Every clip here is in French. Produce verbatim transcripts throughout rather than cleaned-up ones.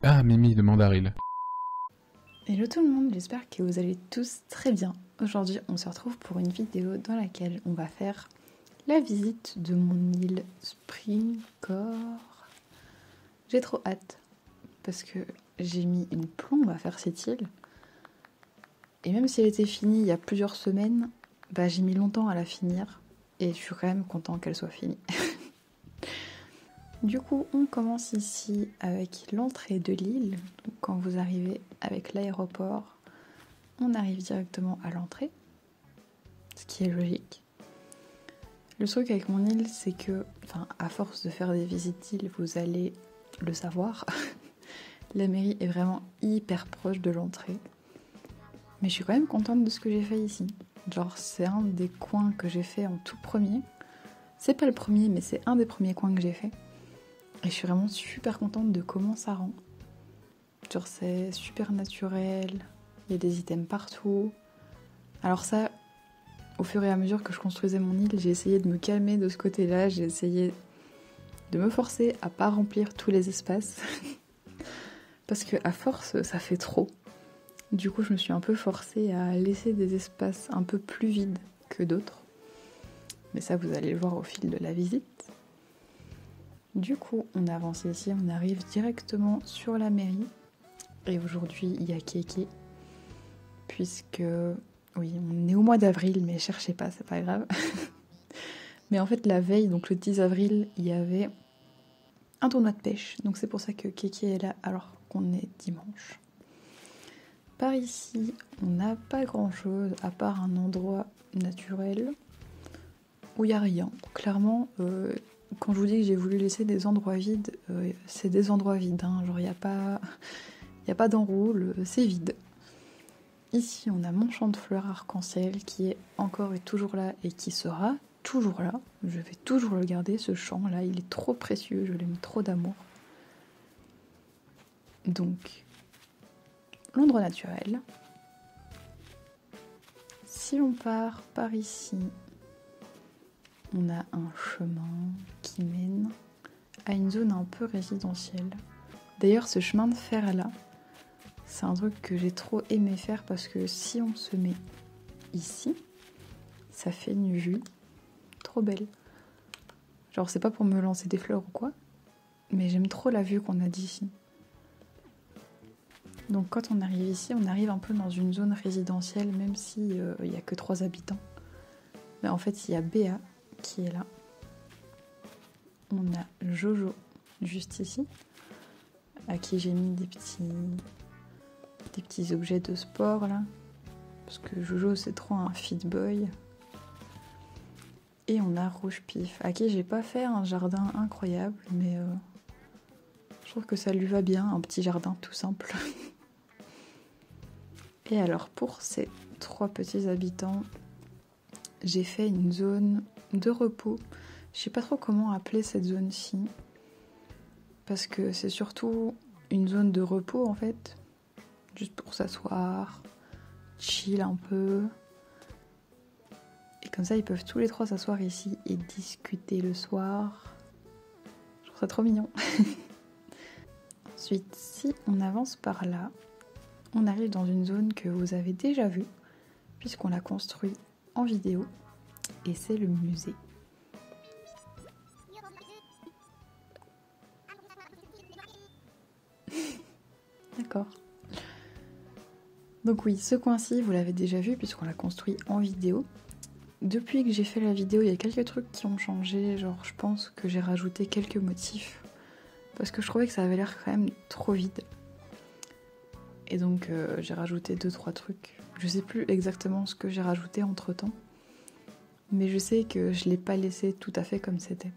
Ah, Mimi de Mandaril. Hello tout le monde, j'espère que vous allez tous très bien. Aujourd'hui, on se retrouve pour une vidéo dans laquelle on va faire la visite de mon île Springcore. J'ai trop hâte parce que j'ai mis une plombe à faire cette île. Et même si elle était finie il y a plusieurs semaines, bah j'ai mis longtemps à la finir et je suis quand même content qu'elle soit finie. Du coup, on commence ici avec l'entrée de l'île. Donc, quand vous arrivez avec l'aéroport, on arrive directement à l'entrée, ce qui est logique. Le truc avec mon île, c'est que, enfin, à force de faire des visites d'île, vous allez le savoir, la mairie est vraiment hyper proche de l'entrée. Mais je suis quand même contente de ce que j'ai fait ici. Genre, c'est un des coins que j'ai fait en tout premier. C'est pas le premier, mais c'est un des premiers coins que j'ai fait. Et je suis vraiment super contente de comment ça rend. Genre c'est super naturel, il y a des items partout. Alors ça, au fur et à mesure que je construisais mon île, j'ai essayé de me calmer de ce côté-là, j'ai essayé de me forcer à pas remplir tous les espaces. Parce que à force, ça fait trop. Du coup, je me suis un peu forcée à laisser des espaces un peu plus vides que d'autres. Mais ça, vous allez le voir au fil de la visite. Du coup, on avance ici, on arrive directement sur la mairie. Et aujourd'hui, il y a Kéké. Puisque, oui, on est au mois d'avril, mais cherchez pas, c'est pas grave. Mais en fait, la veille, donc le dix avril, il y avait un tournoi de pêche. Donc c'est pour ça que Kéké est là alors qu'on est dimanche. Par ici, on n'a pas grand-chose à part un endroit naturel où il n'y a rien. Clairement, euh, quand je vous dis que j'ai voulu laisser des endroits vides, euh, c'est des endroits vides. Hein. Genre, il n'y a pas, y a pas d'enroule, c'est vide. Ici, on a mon champ de fleurs arc-en-ciel qui est encore et toujours là et qui sera toujours là. Je vais toujours le garder, ce champ-là. Il est trop précieux, je l'aime trop d'amour. Donc, l'endroit naturel. Si on part par ici, on a un chemin qui mène à une zone un peu résidentielle. D'ailleurs, ce chemin de fer-là, c'est un truc que j'ai trop aimé faire parce que si on se met ici, ça fait une vue trop belle. Genre, c'est pas pour me lancer des fleurs ou quoi, mais j'aime trop la vue qu'on a d'ici. Donc quand on arrive ici, on arrive un peu dans une zone résidentielle, même si il euh, y a que trois habitants. Mais en fait, il y a Béa qui est là. On a Jojo juste ici, à qui j'ai mis des petits, des petits objets de sport là, parce que Jojo c'est trop un fit boy. Et on a Rouge Pif, à qui j'ai pas fait un jardin incroyable, mais euh, je trouve que ça lui va bien, un petit jardin tout simple. Et alors pour ces trois petits habitants, j'ai fait une zone de repos. Je sais pas trop comment appeler cette zone-ci, parce que c'est surtout une zone de repos en fait, juste pour s'asseoir, chill un peu. Et comme ça, ils peuvent tous les trois s'asseoir ici et discuter le soir. Je trouve ça trop mignon. Ensuite, si on avance par là, on arrive dans une zone que vous avez déjà vue, puisqu'on l'a construit en vidéo, et c'est le musée. D'accord. Donc oui, ce coin-ci, vous l'avez déjà vu, puisqu'on l'a construit en vidéo. Depuis que j'ai fait la vidéo, il y a quelques trucs qui ont changé, genre je pense que j'ai rajouté quelques motifs, parce que je trouvais que ça avait l'air quand même trop vide. Et donc euh, j'ai rajouté deux trois trucs. Je sais plus exactement ce que j'ai rajouté entre temps, mais je sais que je l'ai pas laissé tout à fait comme c'était.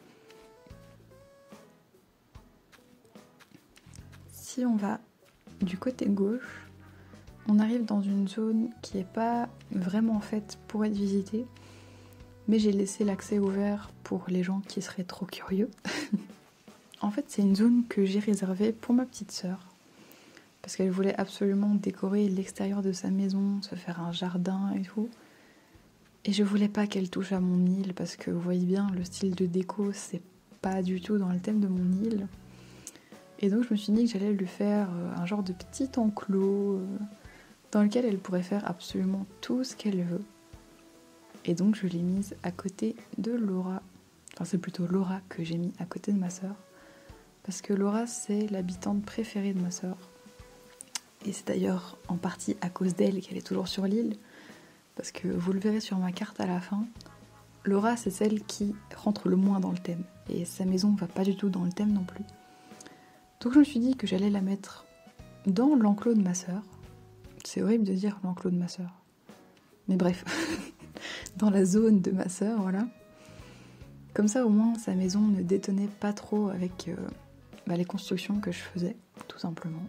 Si on va du côté gauche, on arrive dans une zone qui est pas vraiment faite pour être visitée, mais j'ai laissé l'accès ouvert pour les gens qui seraient trop curieux. En fait, c'est une zone que j'ai réservée pour ma petite sœur, parce qu'elle voulait absolument décorer l'extérieur de sa maison, se faire un jardin et tout. Et je voulais pas qu'elle touche à mon île, parce que vous voyez bien, le style de déco, c'est pas du tout dans le thème de mon île. Et donc je me suis dit que j'allais lui faire un genre de petit enclos dans lequel elle pourrait faire absolument tout ce qu'elle veut. Et donc je l'ai mise à côté de Laura. Enfin c'est plutôt Laura que j'ai mis à côté de ma sœur. Parce que Laura c'est l'habitante préférée de ma sœur. Et c'est d'ailleurs en partie à cause d'elle qu'elle est toujours sur l'île. Parce que vous le verrez sur ma carte à la fin, Laura c'est celle qui rentre le moins dans le thème. Et sa maison ne va pas du tout dans le thème non plus. Donc je me suis dit que j'allais la mettre dans l'enclos de ma sœur. C'est horrible de dire l'enclos de ma sœur. Mais bref, dans la zone de ma sœur, voilà. Comme ça au moins sa maison ne détonnait pas trop avec euh, bah, les constructions que je faisais, tout simplement.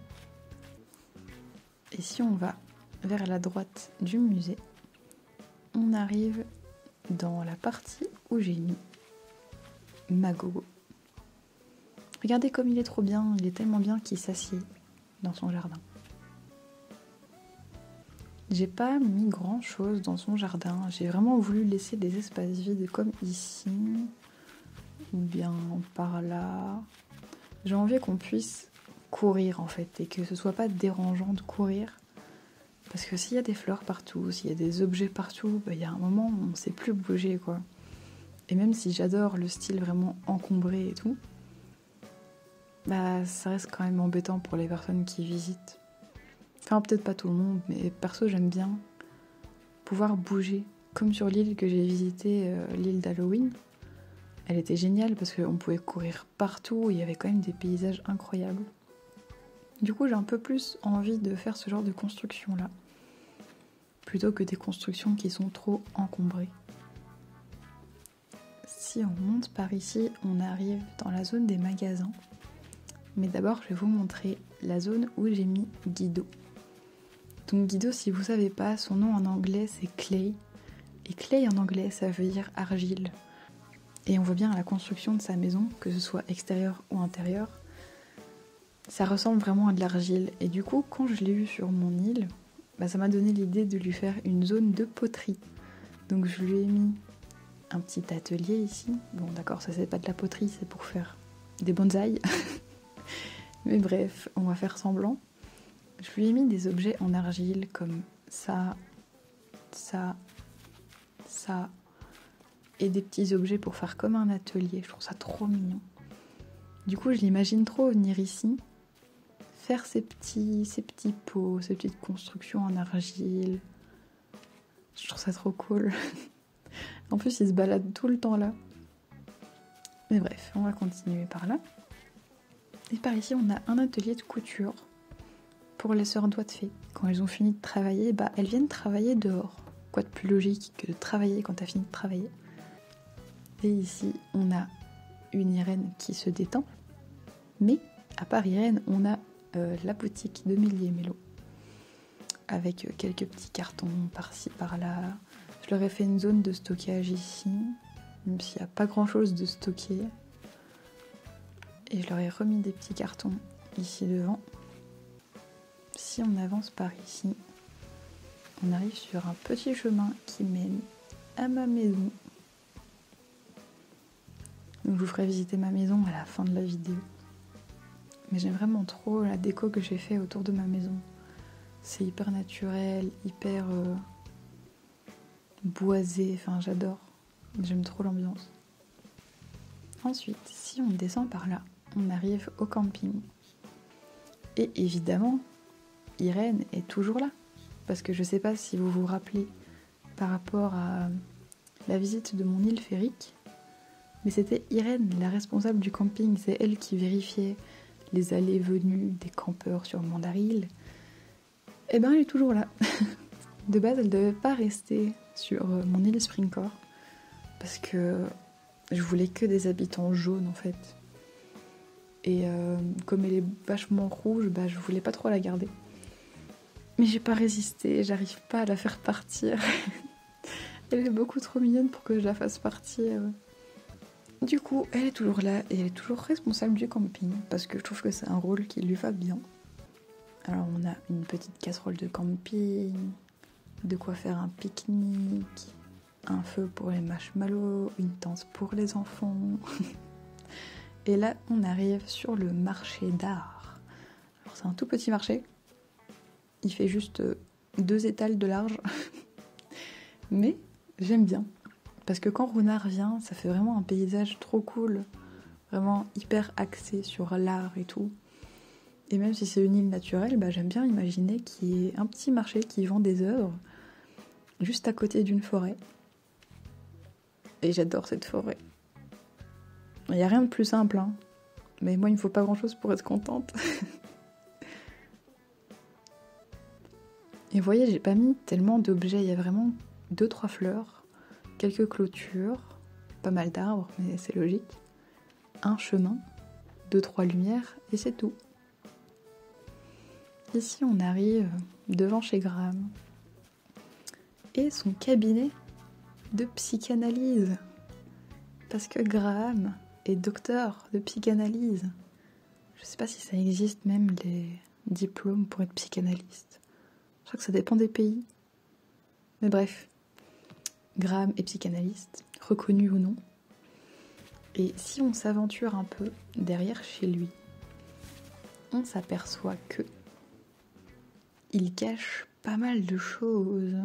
Et si on va vers la droite du musée, on arrive dans la partie où j'ai mis ma gogo. Regardez comme il est trop bien, il est tellement bien qu'il s'assied dans son jardin. J'ai pas mis grand chose dans son jardin, j'ai vraiment voulu laisser des espaces vides comme ici, ou bien par là. J'ai envie qu'on puisse courir en fait, et que ce soit pas dérangeant de courir. Parce que s'il y a des fleurs partout, s'il y a des objets partout, bah, il y a un moment où on ne sait plus bouger quoi. Et même si j'adore le style vraiment encombré et tout, bah ça reste quand même embêtant pour les personnes qui visitent. Enfin peut-être pas tout le monde, mais perso j'aime bien pouvoir bouger. Comme sur l'île que j'ai visitée, euh, l'île d'Halloween. Elle était géniale parce qu'on pouvait courir partout, il y avait quand même des paysages incroyables. Du coup j'ai un peu plus envie de faire ce genre de construction là. Plutôt que des constructions qui sont trop encombrées. Si on monte par ici, on arrive dans la zone des magasins. Mais d'abord, je vais vous montrer la zone où j'ai mis Guido. Donc Guido, si vous savez pas, son nom en anglais c'est Clay. Et Clay en anglais, ça veut dire argile. Et on voit bien à la construction de sa maison, que ce soit extérieur ou intérieur, ça ressemble vraiment à de l'argile. Et du coup, quand je l'ai vu sur mon île, bah, ça m'a donné l'idée de lui faire une zone de poterie. Donc je lui ai mis un petit atelier ici. Bon d'accord, ça c'est pas de la poterie, c'est pour faire des bonsaïs. Mais bref, on va faire semblant. Je lui ai mis des objets en argile comme ça, ça, ça, et des petits objets pour faire comme un atelier. Je trouve ça trop mignon. Du coup, je l'imagine trop venir ici, faire ces petits, ces petits pots, ces petites constructions en argile. Je trouve ça trop cool. En plus, il se balade tout le temps là. Mais bref, on va continuer par là. Et par ici, on a un atelier de couture pour les sœurs doigts de fée. Quand elles ont fini de travailler, bah, elles viennent travailler dehors. Quoi de plus logique que de travailler quand t'as fini de travailler. Et ici, on a une Irène qui se détend. Mais, à part Irène, on a euh, la boutique de Mélie et Mélo. Avec quelques petits cartons par-ci, par-là. Je leur ai fait une zone de stockage ici, même s'il n'y a pas grand-chose de stocké. Et je leur ai remis des petits cartons ici devant. Si on avance par ici, on arrive sur un petit chemin qui mène à ma maison. Donc je vous ferai visiter ma maison à la fin de la vidéo. Mais j'aime vraiment trop la déco que j'ai fait autour de ma maison. C'est hyper naturel, hyper euh, boisé, enfin j'adore. J'aime trop l'ambiance. Ensuite, si on descend par là, on arrive au camping. Et évidemment, Irène est toujours là. Parce que je sais pas si vous vous rappelez par rapport à la visite de mon île Férique, mais c'était Irène, la responsable du camping. C'est elle qui vérifiait les allées et venues des campeurs sur Mandaril. Et ben elle est toujours là. De base, elle devait pas rester sur mon île Springcore parce que je voulais que des habitants jaunes en fait. Et euh, comme elle est vachement rouge, bah je voulais pas trop la garder. Mais j'ai pas résisté, j'arrive pas à la faire partir. Elle est beaucoup trop mignonne pour que je la fasse partir. Du coup, elle est toujours là et elle est toujours responsable du camping parce que je trouve que c'est un rôle qui lui va bien. Alors on a une petite casserole de camping, de quoi faire un pique-nique, un feu pour les marshmallows, une tente pour les enfants. Et là, on arrive sur le marché d'art. Alors c'est un tout petit marché, il fait juste deux étals de large, mais j'aime bien. Parce que quand Runard vient, ça fait vraiment un paysage trop cool, vraiment hyper axé sur l'art et tout. Et même si c'est une île naturelle, bah, j'aime bien imaginer qu'il y ait un petit marché qui vend des œuvres juste à côté d'une forêt. Et j'adore cette forêt. Il n'y a rien de plus simple, hein. Mais moi, il me faut pas grand-chose pour être contente. Et vous voyez, j'ai pas mis tellement d'objets. Il y a vraiment deux, trois fleurs, quelques clôtures, pas mal d'arbres, mais c'est logique. Un chemin, deux, trois lumières, et c'est tout. Ici, on arrive devant chez Graham. Et son cabinet de psychanalyse. Parce que Graham est docteur de psychanalyse. Je sais pas si ça existe même les diplômes pour être psychanalyste. Je crois que ça dépend des pays. Mais bref, Graham est psychanalyste, reconnu ou non. Et si on s'aventure un peu derrière chez lui, on s'aperçoit que il cache pas mal de choses.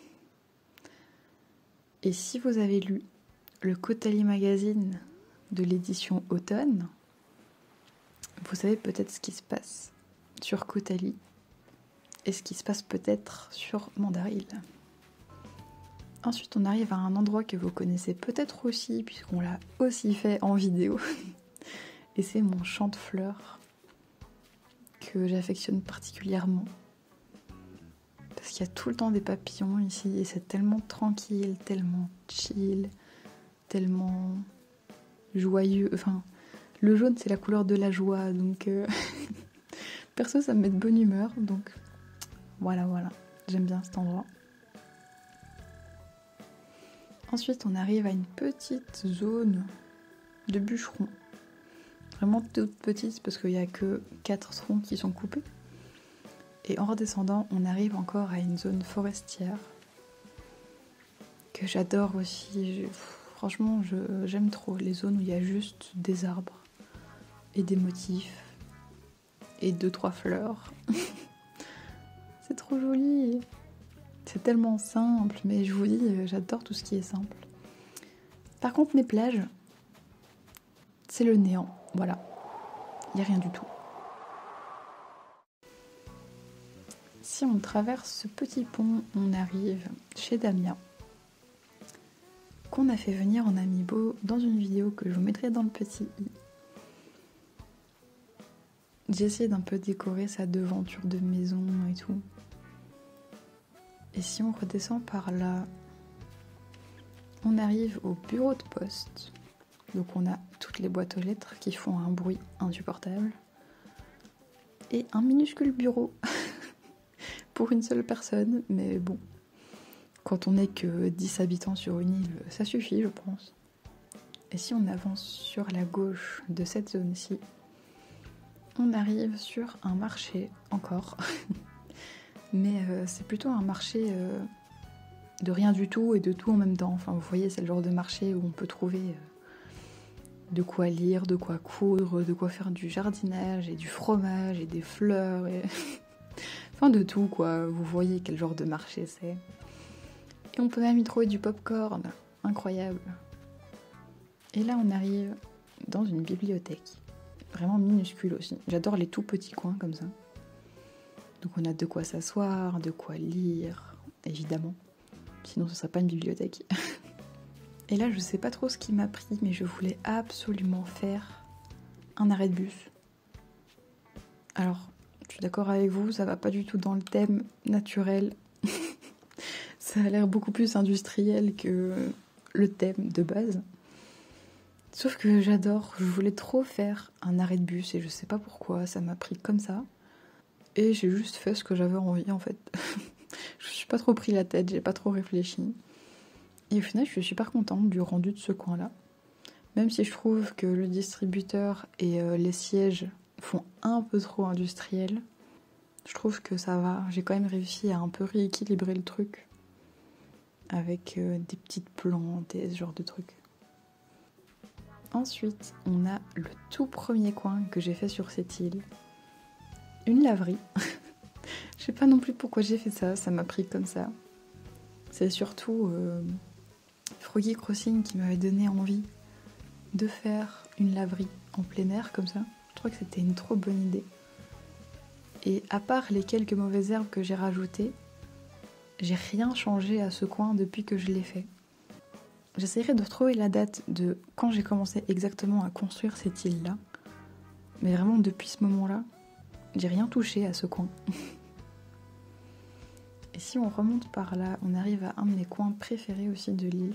Et si vous avez lu le Kotali Magazine de l'édition automne, vous savez peut-être ce qui se passe sur Kotali et ce qui se passe peut-être sur Mandaril. Ensuite, on arrive à un endroit que vous connaissez peut-être aussi, puisqu'on l'a aussi fait en vidéo. Et c'est mon champ de fleurs que j'affectionne particulièrement. Parce qu'il y a tout le temps des papillons ici, et c'est tellement tranquille, tellement chill, tellement joyeux. Enfin, le jaune, c'est la couleur de la joie, donc... Euh... Perso, ça me met de bonne humeur, donc... Voilà, voilà. J'aime bien cet endroit. Ensuite, on arrive à une petite zone de bûcherons. Vraiment toute petite, parce qu'il n'y a que quatre troncs qui sont coupés. Et en redescendant, on arrive encore à une zone forestière que j'adore aussi. Je, franchement, je, j'aime trop les zones où il y a juste des arbres et des motifs et deux, trois fleurs. C'est trop joli. C'est tellement simple, mais je vous dis, j'adore tout ce qui est simple. Par contre, mes plages, c'est le néant. Voilà, il n'y a rien du tout. Si on traverse ce petit pont, on arrive chez Damien, qu'on a fait venir en amiibo dans une vidéo que je vous mettrai dans le petit i. J'ai essayé d'un peu décorer sa devanture de maison et tout. Et si on redescend par là, on arrive au bureau de poste. Donc on a toutes les boîtes aux lettres qui font un bruit insupportable. Et un minuscule bureau pour une seule personne, mais bon, quand on n'est que dix habitants sur une île, ça suffit, je pense. Et si on avance sur la gauche de cette zone-ci, on arrive sur un marché, encore. Mais euh, c'est plutôt un marché euh, de rien du tout et de tout en même temps. Enfin, vous voyez, c'est le genre de marché où on peut trouver euh, de quoi lire, de quoi coudre, de quoi faire du jardinage et du fromage et des fleurs et... enfin de tout quoi, vous voyez quel genre de marché c'est. Et on peut même y trouver du popcorn, incroyable. Et là on arrive dans une bibliothèque, vraiment minuscule aussi. J'adore les tout petits coins comme ça. Donc on a de quoi s'asseoir, de quoi lire, évidemment. Sinon ce serait pas une bibliothèque. Et là je sais pas trop ce qui m'a pris, mais je voulais absolument faire un arrêt de bus. Alors, je suis d'accord avec vous, ça va pas du tout dans le thème naturel. Ça a l'air beaucoup plus industriel que le thème de base. Sauf que j'adore, je voulais trop faire un arrêt de bus et je sais pas pourquoi, ça m'a pris comme ça. Et j'ai juste fait ce que j'avais envie en fait. Je me suis pas trop pris la tête, j'ai pas trop réfléchi. Et au final, je suis super contente du rendu de ce coin-là. Même si je trouve que le distributeur et euh, les sièges font un peu trop industriel, je trouve que ça va. J'ai quand même réussi à un peu rééquilibrer le truc avec euh, des petites plantes et ce genre de trucs. Ensuite, on a le tout premier coin que j'ai fait sur cette île. une laverie. Je sais pas non plus pourquoi j'ai fait ça, ça m'a pris comme ça. C'est surtout euh, Froggy Crossing qui m'avait donné envie de faire une laverie en plein air comme ça. Je trouvais que c'était une trop bonne idée. Et à part les quelques mauvaises herbes que j'ai rajoutées, j'ai rien changé à ce coin depuis que je l'ai fait. J'essaierai de retrouver la date de quand j'ai commencé exactement à construire cette île-là. Mais vraiment depuis ce moment-là, j'ai rien touché à ce coin. Et si on remonte par là, on arrive à un de mes coins préférés aussi de l'île.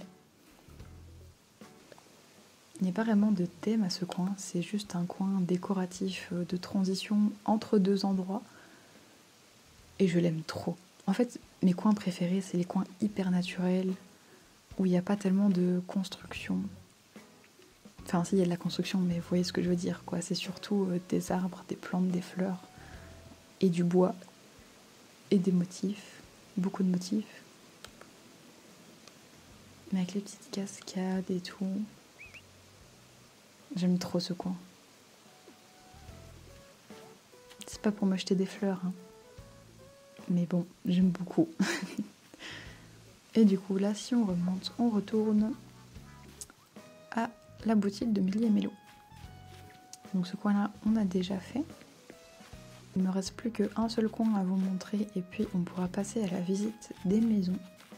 Il n'y a pas vraiment de thème à ce coin, c'est juste un coin décoratif de transition entre deux endroits. Et je l'aime trop. En fait, mes coins préférés, c'est les coins hyper naturels, où il n'y a pas tellement de construction. Enfin, si, il y a de la construction, mais vous voyez ce que je veux dire, quoi. C'est surtout euh, des arbres, des plantes, des fleurs, et du bois, et des motifs, beaucoup de motifs. Mais avec les petites cascades et tout. J'aime trop ce coin. C'est pas pour m'acheter des fleurs, hein. Mais bon, j'aime beaucoup. Et du coup, là, si on remonte, on retourne à la boutique de Mélie et Mélo. Donc ce coin-là, on a déjà fait. Il ne me reste plus qu'un seul coin à vous montrer et puis on pourra passer à la visite des maisons.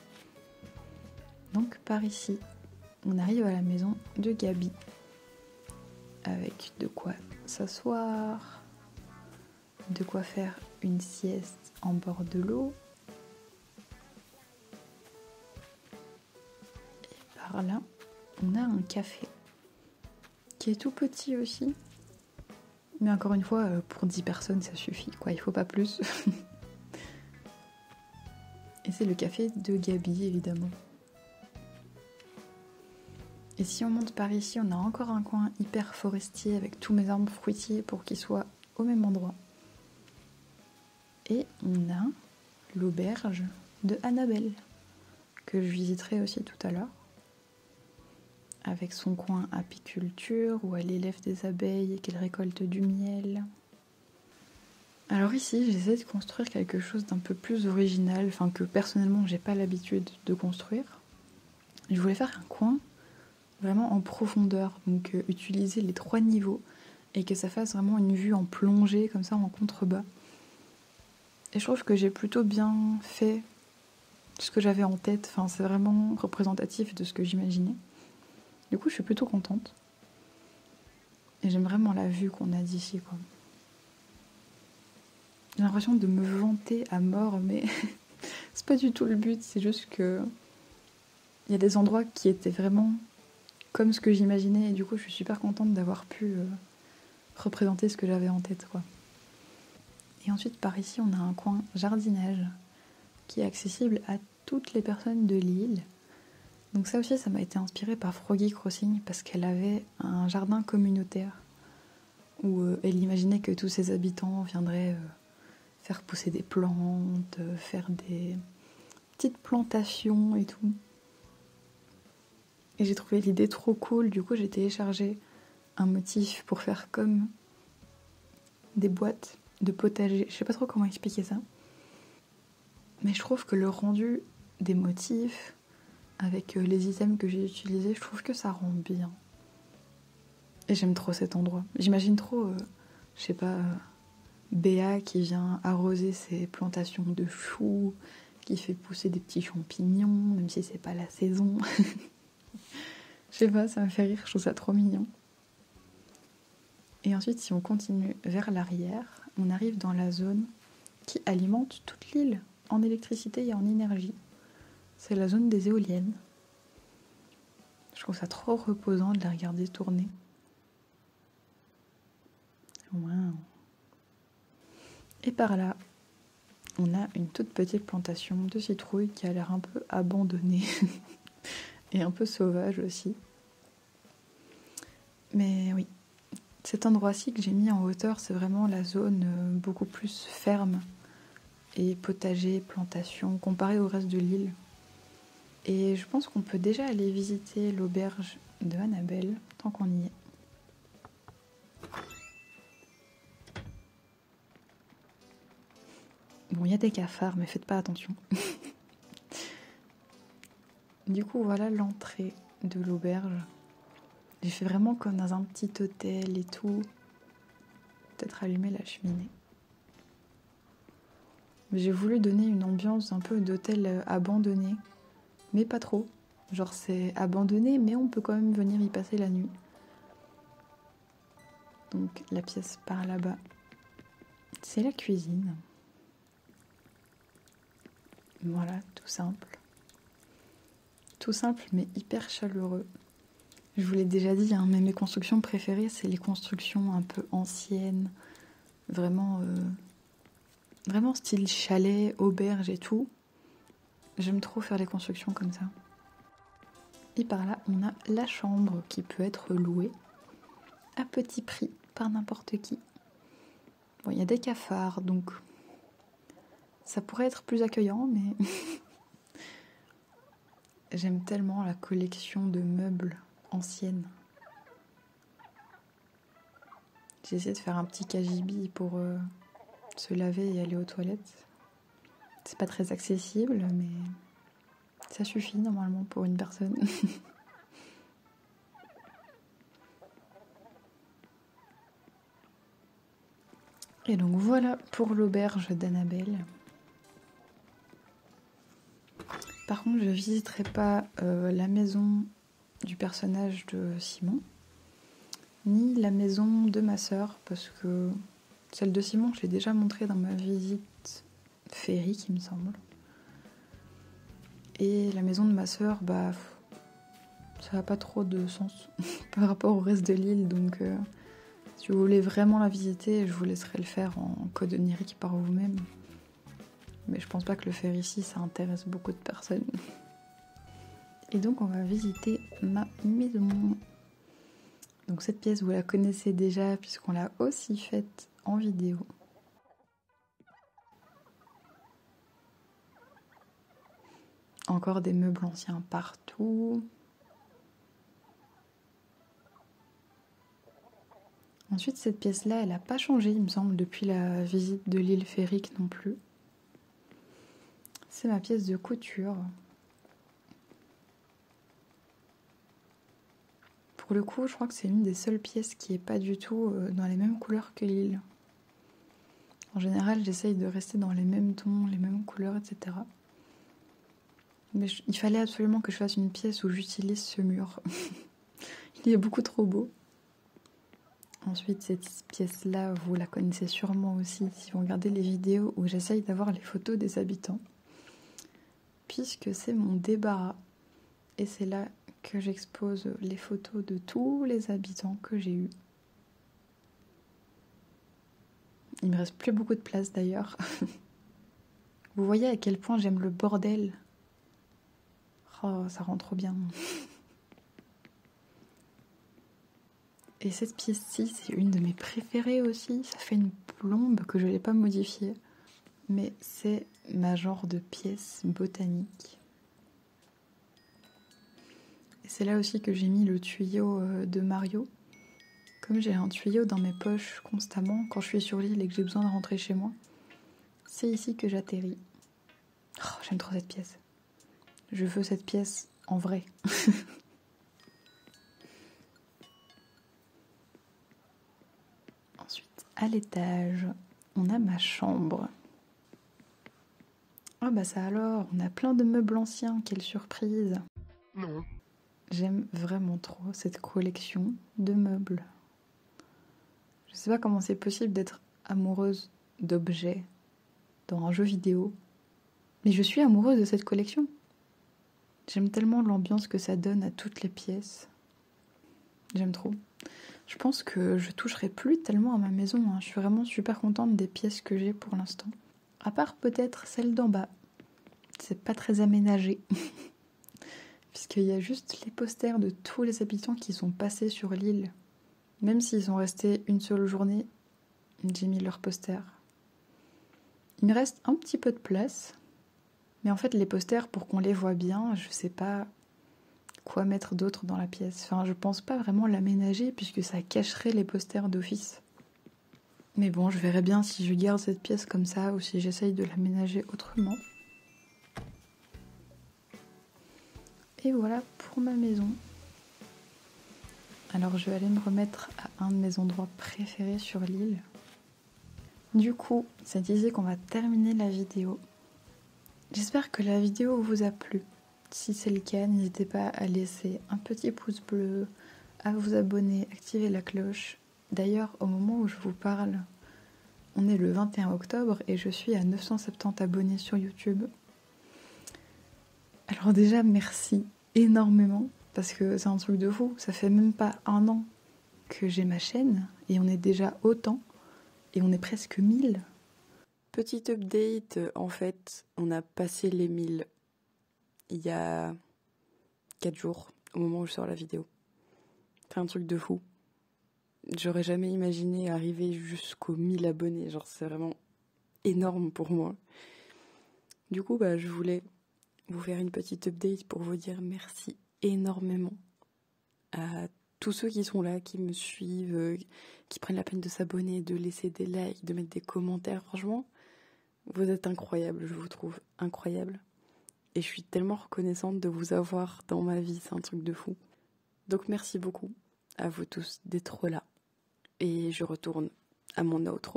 Donc par ici, on arrive à la maison de Gabi. Avec de quoi s'asseoir, de quoi faire une sieste en bord de l'eau. Et par là, on a un café qui est tout petit aussi. Mais encore une fois, pour dix personnes, ça suffit, quoi. Il faut pas plus. Et c'est le café de Gabi, évidemment. Et si on monte par ici, on a encore un coin hyper forestier avec tous mes arbres fruitiers pour qu'ils soient au même endroit. Et on a l'auberge de Annabelle, que je visiterai aussi tout à l'heure. Avec son coin apiculture, où elle élève des abeilles et qu'elle récolte du miel. Alors ici, j'essaie de construire quelque chose d'un peu plus original, enfin que personnellement j'ai pas l'habitude de construire. Je voulais faire un coin vraiment en profondeur, donc euh, utiliser les trois niveaux et que ça fasse vraiment une vue en plongée, comme ça en contrebas. Et je trouve que j'ai plutôt bien fait ce que j'avais en tête, enfin c'est vraiment représentatif de ce que j'imaginais. Du coup je suis plutôt contente. Et j'aime vraiment la vue qu'on a d'ici, quoi. J'ai l'impression de me vanter à mort, mais c'est pas du tout le but, c'est juste que il y a des endroits qui étaient vraiment comme ce que j'imaginais, et du coup je suis super contente d'avoir pu euh, représenter ce que j'avais en tête, quoi. Et ensuite par ici on a un coin jardinage qui est accessible à toutes les personnes de l'île. Donc ça aussi ça m'a été inspiré par Froggy Crossing parce qu'elle avait un jardin communautaire où euh, elle imaginait que tous ses habitants viendraient euh, faire pousser des plantes, euh, faire des petites plantations et tout. Et j'ai trouvé l'idée trop cool, du coup j'ai téléchargé un motif pour faire comme des boîtes de potager. Je sais pas trop comment expliquer ça. Mais je trouve que le rendu des motifs, avec les items que j'ai utilisés, je trouve que ça rend bien. Et j'aime trop cet endroit. J'imagine trop, euh, je sais pas, euh, Béa qui vient arroser ses plantations de choux, qui fait pousser des petits champignons, même si c'est pas la saison. Je sais pas, ça me fait rire, je trouve ça trop mignon. Et ensuite, si on continue vers l'arrière, on arrive dans la zone qui alimente toute l'île en électricité et en énergie. C'est la zone des éoliennes. Je trouve ça trop reposant de la regarder tourner. Wow. Et par là, on a une toute petite plantation de citrouilles qui a l'air un peu abandonnée et un peu sauvage aussi. Mais oui, cet endroit-ci que j'ai mis en hauteur, c'est vraiment la zone beaucoup plus ferme et potager, plantation, comparé au reste de l'île. Et je pense qu'on peut déjà aller visiter l'auberge de Annabelle, tant qu'on y est. Bon, il y a des cafards, mais faites pas attention. Du coup, voilà l'entrée de l'auberge. J'ai fait vraiment comme dans un petit hôtel et tout. Peut-être allumer la cheminée. J'ai voulu donner une ambiance un peu d'hôtel abandonné, mais pas trop. Genre c'est abandonné, mais on peut quand même venir y passer la nuit. Donc la pièce par là-bas, c'est la cuisine. Voilà, tout simple. Tout simple, mais hyper chaleureux. Je vous l'ai déjà dit, hein, mais mes constructions préférées, c'est les constructions un peu anciennes, vraiment, euh, vraiment style chalet, auberge et tout. J'aime trop faire les constructions comme ça. Et par là, on a la chambre qui peut être louée à petit prix par n'importe qui. Bon, il y a des cafards, donc ça pourrait être plus accueillant, mais j'aime tellement la collection de meubles anciennes. J'ai essayé de faire un petit cagibi pour euh, se laver et aller aux toilettes. C'est pas très accessible, mais ça suffit normalement pour une personne. Et donc voilà pour l'auberge d'Annabelle. Par contre, je visiterai pas euh, la maison du personnage de Simon, ni la maison de ma sœur, parce que celle de Simon, je l'ai déjà montrée dans ma visite féerique, il me semble. Et la maison de ma sœur, bah, ça n'a pas trop de sens par rapport au reste de l'île, donc euh, si vous voulez vraiment la visiter, je vous laisserai le faire en code onirique par vous-même. Mais je pense pas que le faire ici, ça intéresse beaucoup de personnes. Et donc on va visiter ma maison. Donc cette pièce, vous la connaissez déjà puisqu'on l'a aussi faite en vidéo. Encore des meubles anciens partout. Ensuite, cette pièce-là, elle n'a pas changé, il me semble, depuis la visite de l'île féerique non plus. C'est ma pièce de couture. Pour le coup, je crois que c'est l'une des seules pièces qui n'est pas du tout dans les mêmes couleurs que l'île. En général, j'essaye de rester dans les mêmes tons, les mêmes couleurs, et cetera. Mais je, il fallait absolument que je fasse une pièce où j'utilise ce mur. Il est beaucoup trop beau. Ensuite, cette pièce-là, vous la connaissez sûrement aussi si vous regardez les vidéos où j'essaye d'avoir les photos des habitants. Puisque c'est mon débarras. Et c'est là que j'expose les photos de tous les habitants que j'ai eus. Il me reste plus beaucoup de place d'ailleurs. Vous voyez à quel point j'aime le bordel. Oh, ça rend trop bien. Et cette pièce-ci, c'est une de mes préférées aussi. Ça fait une plombe que je n'ai pas modifiée. Mais c'est ma genre de pièce botanique. Et c'est là aussi que j'ai mis le tuyau de Mario. Comme j'ai un tuyau dans mes poches constamment quand je suis sur l'île et que j'ai besoin de rentrer chez moi, c'est ici que j'atterris. Oh, j'aime trop cette pièce. Je veux cette pièce en vrai. Ensuite, à l'étage, on a ma chambre. Oh bah ça alors, on a plein de meubles anciens, quelle surprise. Non. J'aime vraiment trop cette collection de meubles. Je sais pas comment c'est possible d'être amoureuse d'objets dans un jeu vidéo, mais je suis amoureuse de cette collection. J'aime tellement l'ambiance que ça donne à toutes les pièces. J'aime trop. Je pense que je toucherai plus tellement à ma maison, hein. Je suis vraiment super contente des pièces que j'ai pour l'instant. À part peut-être celle d'en bas. C'est pas très aménagé. Puisqu'il y a juste les posters de tous les habitants qui sont passés sur l'île. Même s'ils sont restés une seule journée, j'ai mis leurs posters. Il me reste un petit peu de place. Mais en fait, les posters, pour qu'on les voit bien, je sais pas quoi mettre d'autre dans la pièce. Enfin, je pense pas vraiment l'aménager puisque ça cacherait les posters d'office. Mais bon, je verrai bien si je garde cette pièce comme ça ou si j'essaye de l'aménager autrement. Et voilà pour ma maison. Alors je vais aller me remettre à un de mes endroits préférés sur l'île. Du coup, c'est ici qu'on va terminer la vidéo. J'espère que la vidéo vous a plu. Si c'est le cas, n'hésitez pas à laisser un petit pouce bleu, à vous abonner, activer la cloche. D'ailleurs, au moment où je vous parle, on est le vingt et un octobre et je suis à neuf cent soixante-dix abonnés sur YouTube. Alors déjà, merci énormément, parce que c'est un truc de fou. Ça fait même pas un an que j'ai ma chaîne et on est déjà autant et on est presque mille. Petit update, en fait, on a passé les mille il y a quatre jours, au moment où je sors la vidéo. C'est un truc de fou. J'aurais jamais imaginé arriver jusqu'aux mille abonnés, genre c'est vraiment énorme pour moi. Du coup, bah, je voulais vous faire une petite update pour vous dire merci énormément à tous ceux qui sont là, qui me suivent, qui prennent la peine de s'abonner, de laisser des likes, de mettre des commentaires. Franchement, vous êtes incroyables, je vous trouve incroyables. Et je suis tellement reconnaissante de vous avoir dans ma vie, c'est un truc de fou. Donc merci beaucoup à vous tous d'être là. Et je retourne à mon outro.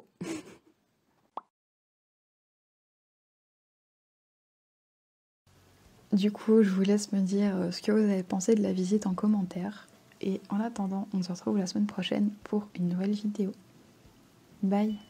Du coup, je vous laisse me dire ce que vous avez pensé de la visite en commentaire. Et en attendant, on se retrouve la semaine prochaine pour une nouvelle vidéo. Bye!